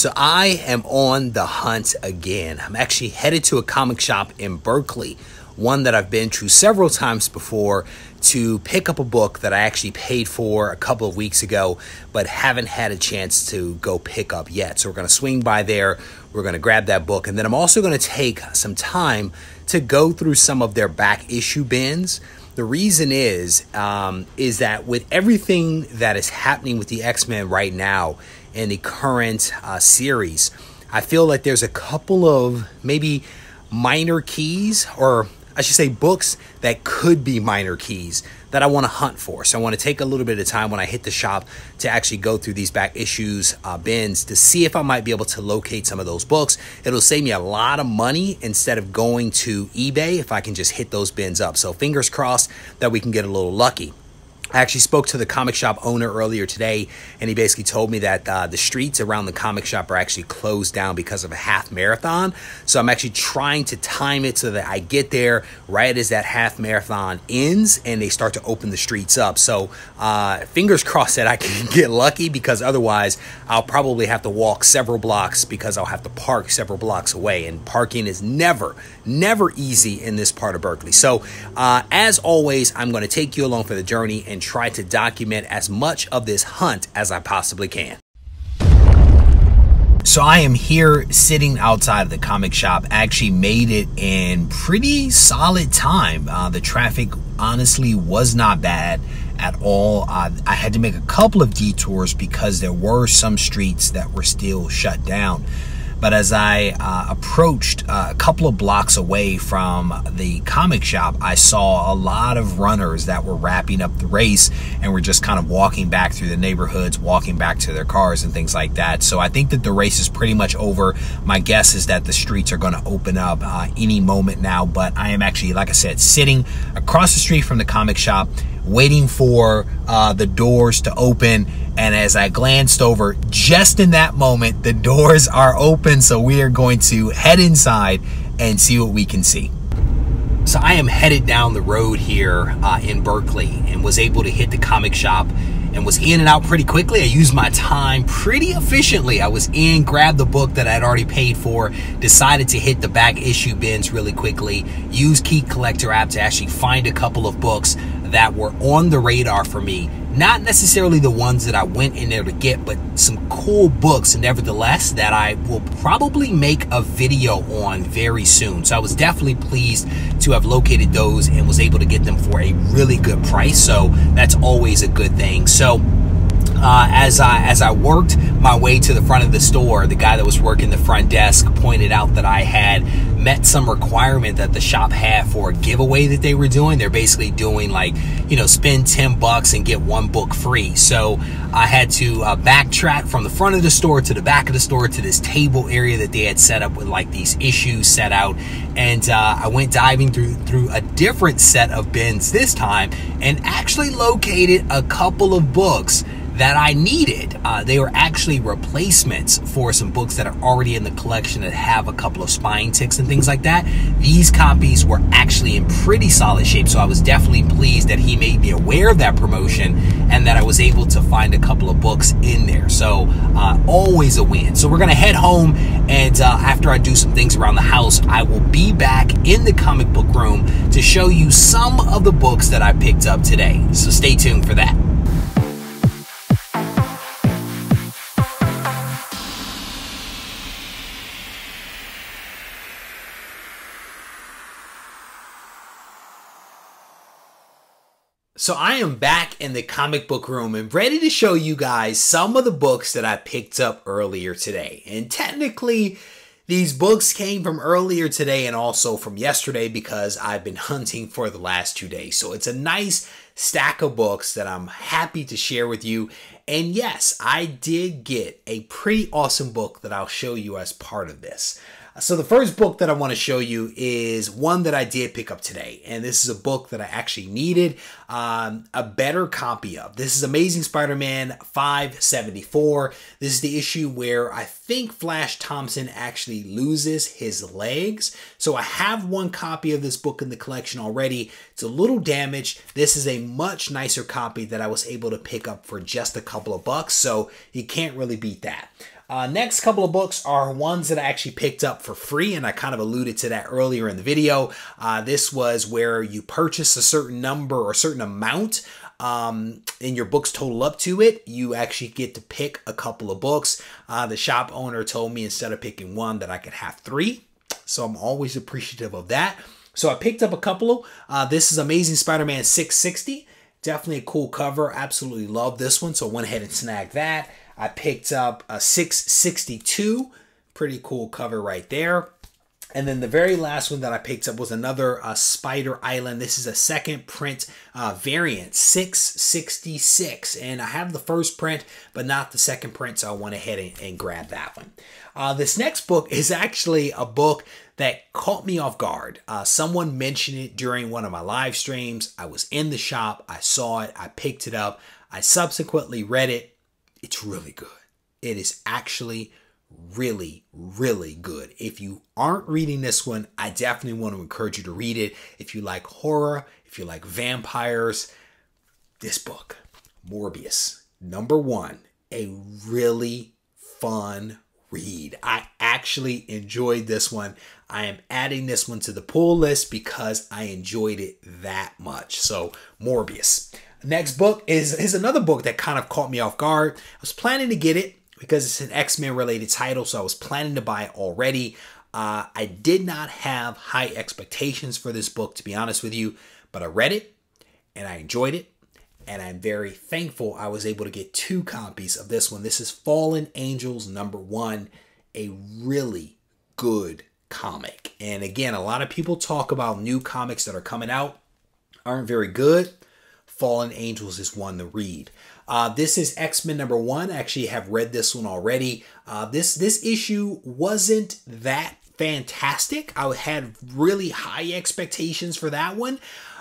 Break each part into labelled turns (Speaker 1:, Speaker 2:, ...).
Speaker 1: So I am on the hunt again. I'm actually headed to a comic shop in Berkeley, one that I've been to several times before, to pick up a book that I actually paid for a couple of weeks ago, but haven't had a chance to go pick up yet. So we're going to swing by there. We're going to grab that book. And then I'm also going to take some time to go through some of their back issue bins. The reason is that with everything that is happening with the X-Men right now in the current series, I feel like there's a couple of maybe minor keys, or I should say books that could be minor keys that I want to hunt for. So I want to take a little bit of time when I hit the shop to actually go through these back issues bins to see if I might be able to locate some of those books. It'll save me a lot of money instead of going to eBay if I can just hit those bins up. So fingers crossed that we can get a little lucky. I actually spoke to the comic shop owner earlier today, and he basically told me that the streets around the comic shop are actually closed down because of a half marathon. So I'm actually trying to time it so that I get there right as that half marathon ends and they start to open the streets up. So fingers crossed that I can get lucky, because otherwise I'll probably have to walk several blocks because I'll have to park several blocks away. And parking is never easy in this part of Berkeley. So as always, I'm going to take you along for the journey and try to document as much of this hunt as I possibly can. So I am here sitting outside of the comic shop. I actually made it in pretty solid time. The traffic honestly was not bad at all. I had to make a couple of detours because there were some streets that were still shut down. But as I approached a couple of blocks away from the comic shop, I saw a lot of runners that were wrapping up the race and were just kind of walking back through the neighborhoods, walking back to their cars and things like that. So I think that the race is pretty much over. My guess is that the streets are going to open up any moment now. But I am actually, like I said, sitting across the street from the comic shop, waiting for the doors to open. And as I glanced over, just in that moment, the doors are open. So we are going to head inside and see what we can see. So I am headed down the road here in Berkeley, and was able to hit the comic shop and was in and out pretty quickly. I used my time pretty efficiently. I was in, grabbed the book that I'd already paid for, decided to hit the back issue bins really quickly, use Key Collector app to actually find a couple of books that were on the radar for me. Not necessarily the ones that I went in there to get, but some cool books nevertheless that I will probably make a video on very soon. So I was definitely pleased to have located those and was able to get them for a really good price. So that's always a good thing. So as I worked my way to the front of the store, the guy that was working the front desk pointed out that I had met some requirement that the shop had for a giveaway that they were doing. They're basically doing like, you know, spend $10 and get one book free. So I had to backtrack from the front of the store to the back of the store to this table area that they had set up with like these issues set out. And I went diving through a different set of bins this time and actually located a couple of books that I needed. They were actually replacements for some books that are already in the collection that have a couple of spine ticks and things like that. These copies were actually in pretty solid shape, so I was definitely pleased that he made me aware of that promotion and that I was able to find a couple of books in there. So always a win. So we're gonna head home, and after I do some things around the house, I will be back in the comic book room to show you some of the books that I picked up today. So stay tuned for that. So I am back in the comic book room and ready to show you guys some of the books that I picked up earlier today. And technically, these books came from earlier today and also from yesterday because I've been hunting for the last 2 days. So it's a nice stack of books that I'm happy to share with you. And yes, I did get a pretty awesome book that I'll show you as part of this. So the first book that I want to show you is one that I did pick up today. And this is a book that I actually needed a better copy of. This is Amazing Spider-Man 574. This is the issue where I think Flash Thompson actually loses his legs. So I have one copy of this book in the collection already. It's a little damaged. This is a much nicer copy that I was able to pick up for just a couple of bucks. So you can't really beat that. Next couple of books are ones that I actually picked up for free, and I kind of alluded to that earlier in the video. This was where you purchase a certain number or a certain amount, and your books total up to it. You actually get to pick a couple of books. The shop owner told me instead of picking one that I could have 3. So I'm always appreciative of that. So I picked up a couple. This is Amazing Spider-Man 660. Definitely a cool cover. Absolutely love this one. So I went ahead and snagged that. I picked up a 662. Pretty cool cover right there. And then the very last one that I picked up was another Spider Island. This is a second print variant, 666. And I have the first print, but not the second print. So I went ahead and grabbed that one. This next book is actually a book that caught me off guard. Someone mentioned it during one of my live streams. I was in the shop. I saw it. I picked it up. I subsequently read it. It's really good. It is actually really, really good. If you aren't reading this one, I definitely want to encourage you to read it. If you like horror, if you like vampires, this book, Morbius, #1, a really fun read. I actually enjoyed this one. I am adding this one to the pull list because I enjoyed it that much. So Morbius. Next book is another book that kind of caught me off guard. I was planning to get it because it's an X-Men related title, so I was planning to buy it already. I did not have high expectations for this book, to be honest with you, but I read it and I enjoyed it, and I'm very thankful I was able to get 2 copies of this one. This is Fallen Angels #1, a really good comic. And again, a lot of people talk about new comics that are coming out aren't very good. Fallen Angels is one to read. This is X-Men #1. I actually have read this one already. This issue wasn't that fantastic. I had really high expectations for that one,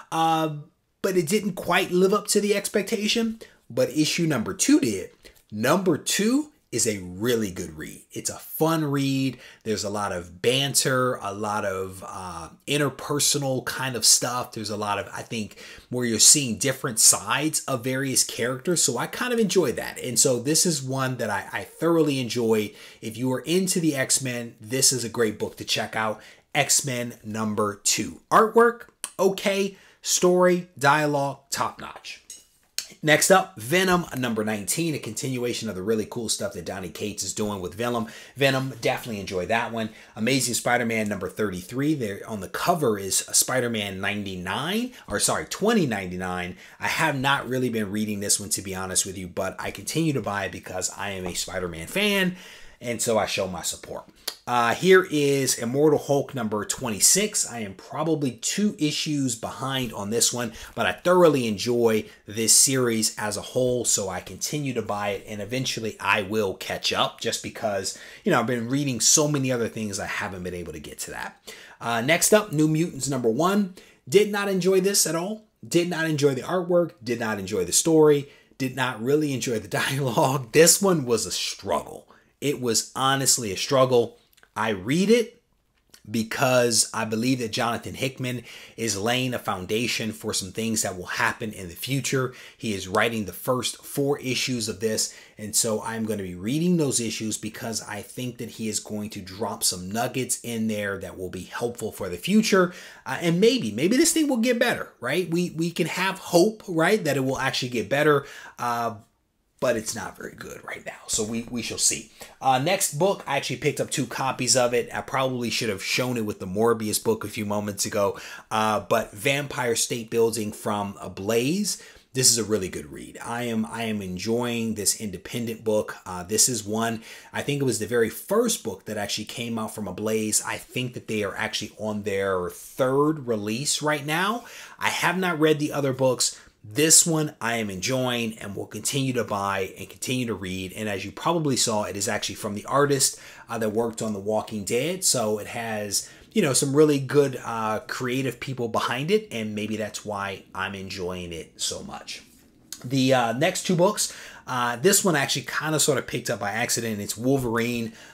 Speaker 1: but it didn't quite live up to the expectation. But issue #2 did. #2 is a really good read. It's a fun read. There's a lot of banter, a lot of interpersonal kind of stuff. There's a lot of, I think, where you're seeing different sides of various characters. So I kind of enjoy that. And so this is one that I thoroughly enjoy. If you are into the X-Men, this is a great book to check out. X-Men #2. Artwork, okay. Story, dialogue, top notch. Next up, Venom #19, a continuation of the really cool stuff that Donny Cates is doing with Venom. Definitely enjoy that one. Amazing Spider-Man #33. There on the cover is Spider-Man 2099. I have not really been reading this one, to be honest with you, but I continue to buy it because I am a Spider-Man fan, and so I show my support. Here is Immortal Hulk #26. I am probably 2 issues behind on this one, but I thoroughly enjoy this series as a whole, so I continue to buy it, and eventually I will catch up just because, you know, I've been reading so many other things I haven't been able to get to that. Next up, New Mutants #1. Did not enjoy this at all. Did not enjoy the artwork. Did not enjoy the story. Did not really enjoy the dialogue. This one was a struggle. It was honestly a struggle. I read it because I believe that Jonathan Hickman is laying a foundation for some things that will happen in the future. He is writing the first 4 issues of this, and so I'm going to be reading those issues because I think that he is going to drop some nuggets in there that will be helpful for the future. And maybe this thing will get better, right? We can have hope, right, that it will actually get better. But it's not very good right now. So we shall see. Next book, I actually picked up 2 copies of it. I probably should have shown it with the Morbius book a few moments ago. But Vampire State Building from Ablaze. This is a really good read. I am enjoying this independent book. This is one, I think it was the very first book that actually came out from Ablaze. I think that they are actually on their 3rd release right now. I have not read the other books. This one I am enjoying and will continue to buy and continue to read. And as you probably saw, it is actually from the artist that worked on The Walking Dead. So it has, you know, some really good creative people behind it. And maybe that's why I'm enjoying it so much. The next 2 books, this one actually kind of sort of picked up by accident. It's Wolverine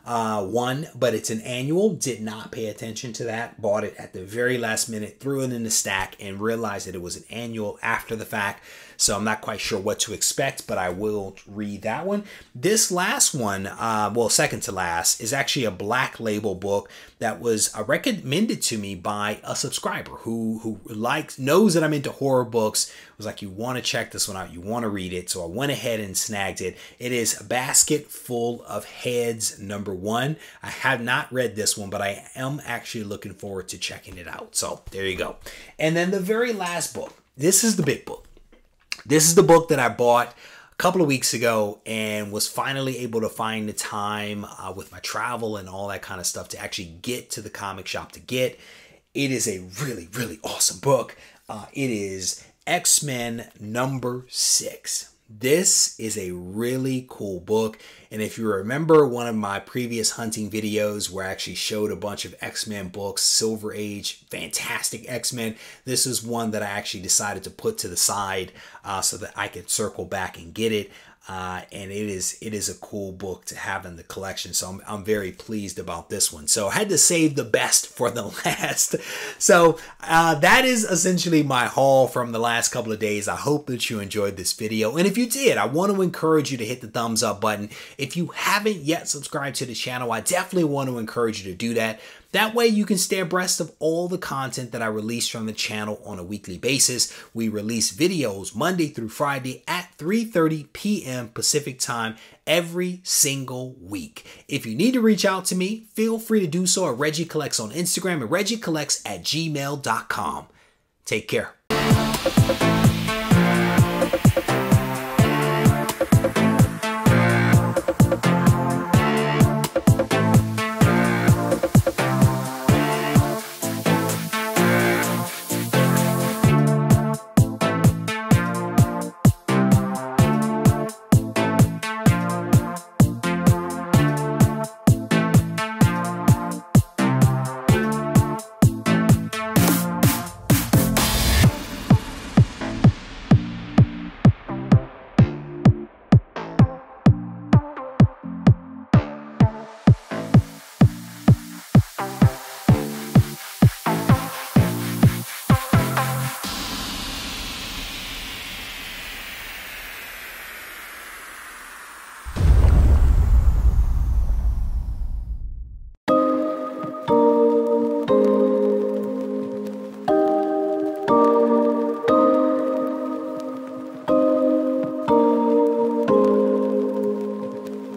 Speaker 1: one, but it's an annual. Did not pay attention to that. Bought it at the very last minute, threw it in the stack, and realized that it was an annual after the fact. So I'm not quite sure what to expect, but I will read that one. This last one, well, second to last, is actually a Black Label book that was recommended to me by a subscriber who knows that I'm into horror books. Was like, you want to check this one out, you want to read it. So I went ahead and snagged it. It is Basket Full of Heads #1. I have not read this one, but I am actually looking forward to checking it out. So there you go. And then the very last book. This is the big book. This is the book that I bought a couple of weeks ago and was finally able to find the time with my travel and all that kind of stuff to actually get to the comic shop to get. It is a really, really awesome book. It is X-Men #6. This is a really cool book. And if you remember one of my previous hunting videos where I actually showed a bunch of X-Men books, Silver Age, fantastic X-Men, this is one that I actually decided to put to the side so that I could circle back and get it. And it is a cool book to have in the collection. So I'm very pleased about this one. So I had to save the best for the last. So that is essentially my haul from the last couple of days. I hope that you enjoyed this video. And if you did, I want to encourage you to hit the thumbs up button. If you haven't yet subscribed to the channel, I definitely want to encourage you to do that. That way you can stay abreast of all the content that I release from the channel on a weekly basis. We release videos Monday through Friday at 3:30 p.m. Pacific time every single week. If you need to reach out to me, feel free to do so at Reggie Collects on Instagram and reggiecollects@gmail.com. Take care.